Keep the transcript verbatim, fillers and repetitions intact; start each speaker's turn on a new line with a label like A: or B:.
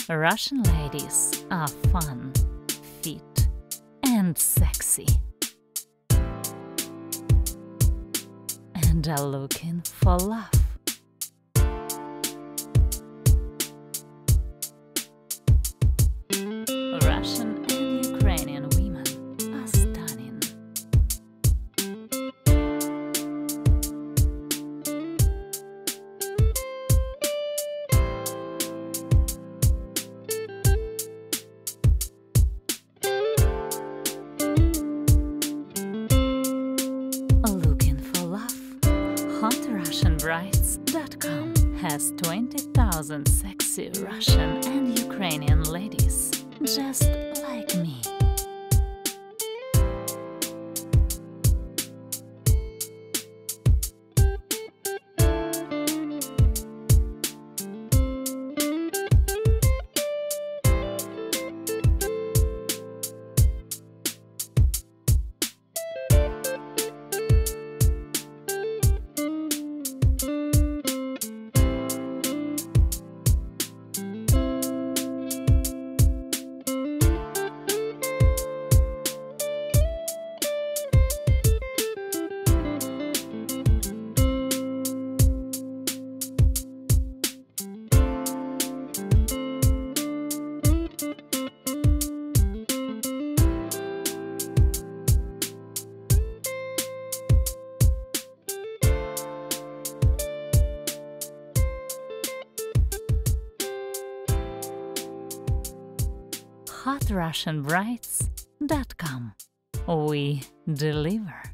A: Russian ladies are fun, fit, and sexy, and are looking for love. Russian and Ukrainian women are stunning. Looking for love? hot russian brides dot com has twenty thousand sexy Russian and Ukrainian ladies just like me. hot russian brides dot com. We deliver.